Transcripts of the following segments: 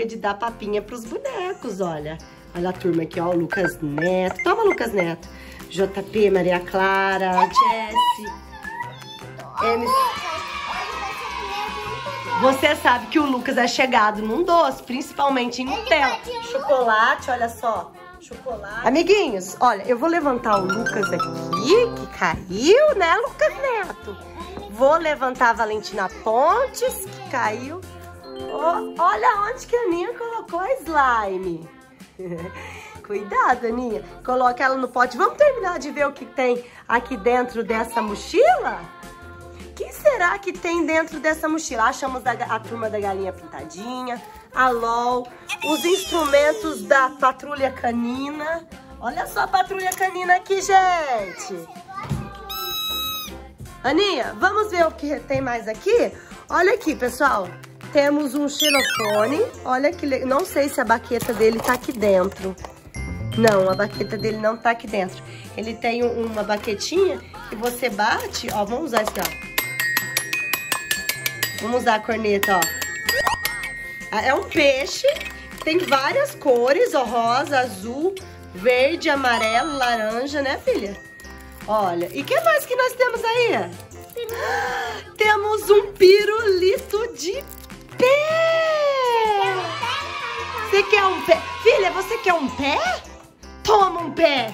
de dar papinha pros bonecos, olha. Olha a turma aqui, ó, o Lucas Neto. Toma, Lucas Neto. JP, Maria Clara, Jessie. Você sabe que o Lucas é chegado num doce, principalmente em Nutella. Chocolate, olha só. Chocolate. Amiguinhos, olha, eu vou levantar o Lucas aqui, que caiu, né, Lucas Neto? Vou levantar a Valentina Pontes, que caiu. Oh, olha onde que a Aninha colocou a slime. Cuidado, Aninha. Coloca ela no pote. Vamos terminar de ver o que tem aqui dentro dessa mochila? O que será que tem dentro dessa mochila? Achamos a turma da galinha pintadinha, a LOL, os instrumentos da patrulha canina. Olha só a patrulha canina aqui, gente. Aninha, vamos ver o que tem mais aqui? Olha aqui, pessoal. Temos um xilofone. Olha que legal. Não sei se a baqueta dele tá aqui dentro. Não, a baqueta dele não tá aqui dentro. Ele tem uma baquetinha que você bate. Ó, vamos usar esse, ó. Vamos usar a corneta, ó. É um peixe. Tem várias cores, ó. Rosa, azul, verde, amarelo, laranja, né, filha? Olha. E o que mais que nós temos aí? Temos um pirulito de pé! Você quer um pé? Filha, você quer um pé? Toma um pé!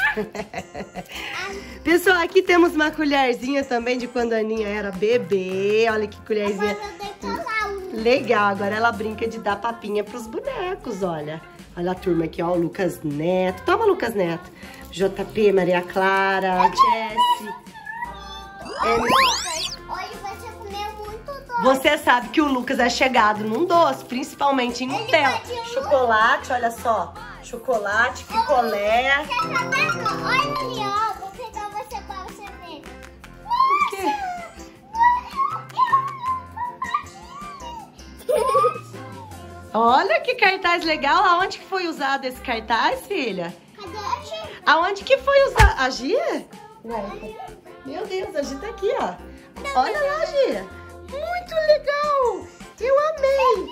Pessoal, aqui temos uma colherzinha também de quando a Aninha era bebê. Olha que colherzinha legal. Agora ela brinca de dar papinha pros bonecos, olha. Olha a turma aqui, ó, o Lucas Neto. Toma, Lucas Neto. JP, Maria Clara, Jessie. Você sabe que o Lucas é chegado num doce, principalmente em Nutella. Chocolate, olha só. Chocolate, picolé. Olha ali, ó. Vou pegar você pra você ver. O quê? Olha que cartaz legal. Aonde que foi usado esse cartaz, filha? Cadê a Gia? Aonde que foi usado? A Gia? Meu Deus, a Gia tá aqui, ó. Olha lá, Gia. Muito legal. Eu amei.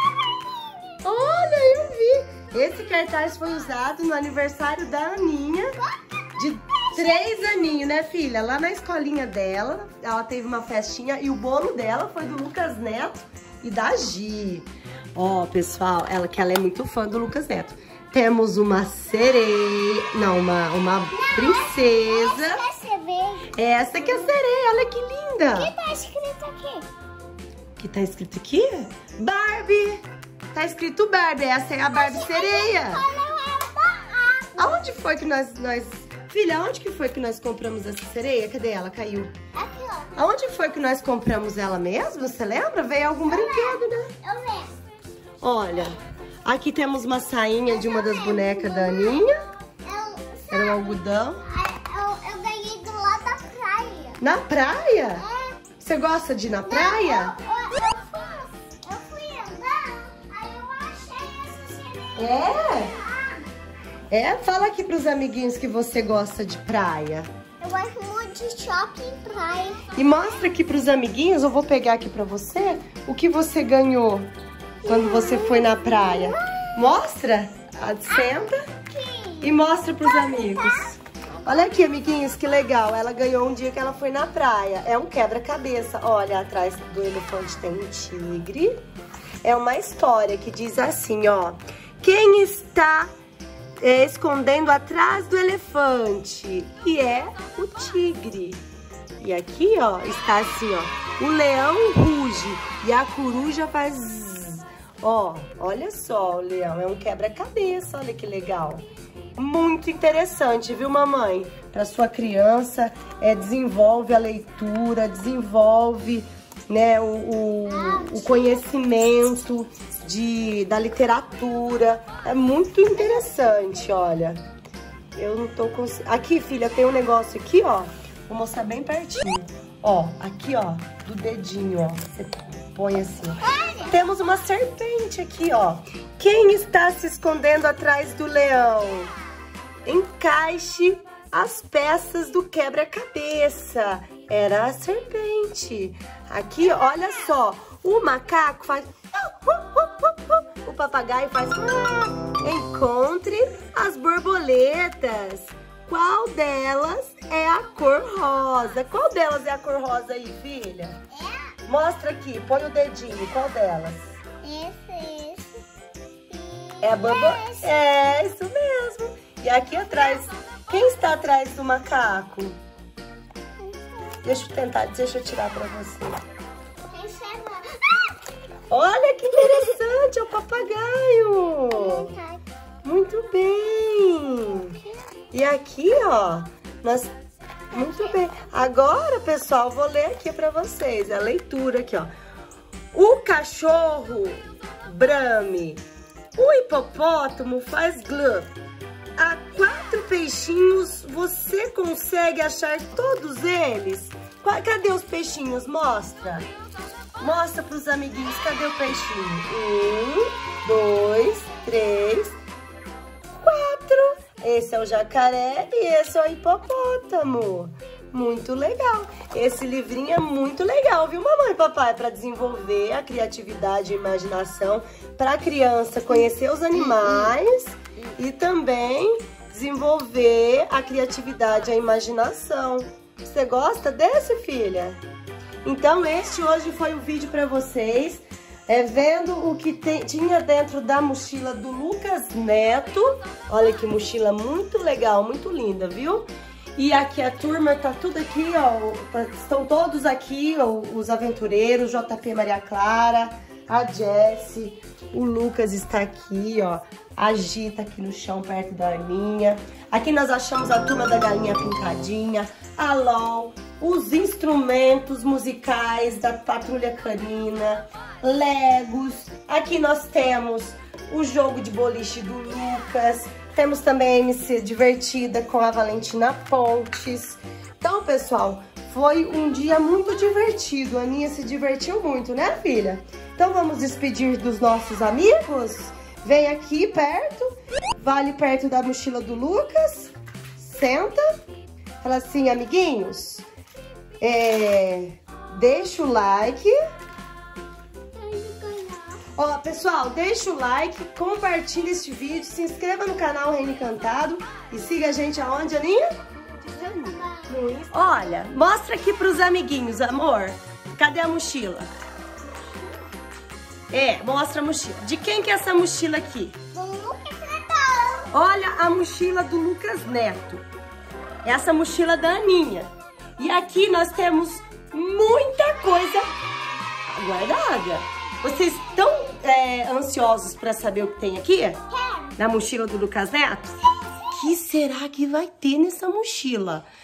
Olha, eu vi. Esse cartaz foi usado no aniversário da Aninha, de 3 aninhos, né, filha? Lá na escolinha dela, ela teve uma festinha e o bolo dela foi do Lucas Neto e da Gi. Ó, pessoal, ela é muito fã do Lucas Neto. Temos uma sereia, não, uma princesa. Essa que é a sereia, olha que linda. O que tá escrito aqui? O que tá escrito aqui? Barbie. Tá escrito Barbie, essa é a Barbie sereia. Aonde foi que nós... Filha, aonde que foi que nós compramos essa sereia? Cadê ela? Caiu. Aqui, ó. Aonde foi que nós compramos ela mesmo? Você lembra? Veio algum brinquedo, né? Eu lembro. Olha, aqui temos uma sainha de uma das bonecas da Aninha. Era um algodão. Eu ganhei do lado da praia. Na praia? É. Você gosta de ir na praia? Eu fui andar, aí eu achei essa sereia. É? Fala aqui pros amiguinhos que você gosta de praia. Eu gosto muito de shopping e praia. E mostra aqui pros amiguinhos, eu vou pegar aqui pra você, o que você ganhou quando você foi na praia. Mostra, senta e mostra pros amigos. Olha aqui, amiguinhos, que legal. Ela ganhou um dia que ela foi na praia. É um quebra-cabeça. Olha, atrás do elefante tem um tigre. É uma história que diz assim, ó. Quem está escondendo atrás do elefante? E é o tigre. E aqui, ó, está assim, ó. O leão ruge e a coruja faz... Ó, olha só, o leão é um quebra-cabeça. Olha que legal. Muito interessante, viu, mamãe? Para sua criança, desenvolve a leitura, desenvolve, né, o conhecimento da literatura. É muito interessante, olha. Eu não tô conseguindo... Aqui, filha, tem um negócio aqui, ó. Vou mostrar bem pertinho. Ó, aqui, ó, do dedinho, ó. Você põe assim. Temos uma serpente aqui, ó. Quem está se escondendo atrás do leão? Encaixe as peças do quebra-cabeça. Era a serpente. Aqui, olha só. O macaco faz... o papagaio faz... Encontre as borboletas. Qual delas é a cor rosa? Qual delas é a cor rosa aí, filha? Mostra aqui, põe o dedinho. Qual delas? Esse. É a borboleta. É, isso mesmo. E aqui atrás, quem está atrás do macaco? Deixa eu tirar pra você. Olha que interessante, é o papagaio. Muito bem. E aqui, ó, muito bem. Agora, pessoal, vou ler aqui pra vocês a leitura aqui, ó. O cachorro brame, o hipopótamo faz glã. Há 4 peixinhos, você consegue achar todos eles? Cadê os peixinhos? Mostra. Mostra pros amiguinhos, cadê o peixinho? 1, 2, 3, 4. Esse é o jacaré e esse é o hipopótamo. Muito legal. Esse livrinho é muito legal, viu, mamãe e papai? Para desenvolver a criatividade e a imaginação, para a criança conhecer os animais e também desenvolver a criatividade e a imaginação. Você gosta desse, filha? Então, este hoje foi o vídeo para vocês, vendo o que tinha dentro da mochila do Lucas Neto. Olha que mochila muito legal, muito linda, viu? E aqui a turma tá tudo aqui, ó, estão todos aqui, ó, os aventureiros, JP Maria Clara, a Jessie, o Lucas está aqui, ó, a Gi tá aqui no chão perto da Aninha. Aqui nós achamos a turma da Galinha Pintadinha, a LOL, os instrumentos musicais da Patrulha Canina, Legos. Aqui nós temos o jogo de boliche do Lucas. Temos também a MC Divertida com a Valentina Pontes. Então, pessoal, foi um dia muito divertido. A Aninha se divertiu muito, né, filha? Então, vamos despedir dos nossos amigos? Vem aqui perto, vale perto da mochila do Lucas. Senta. Fala assim, amiguinhos, deixa o like. Ó, pessoal, deixa o like, compartilha este vídeo, se inscreva no canal Reino Encantado e siga a gente aonde, Aninha? Olha, mostra aqui pros amiguinhos, amor. Cadê a mochila? Mostra a mochila. De quem que é essa mochila aqui? Do Lucas Neto. Olha a mochila do Lucas Neto. Essa mochila da Aninha. E aqui nós temos muita coisa guardada. Vocês estão ansiosos para saber o que tem aqui? Na mochila do Lucas Neto? O que será que vai ter nessa mochila?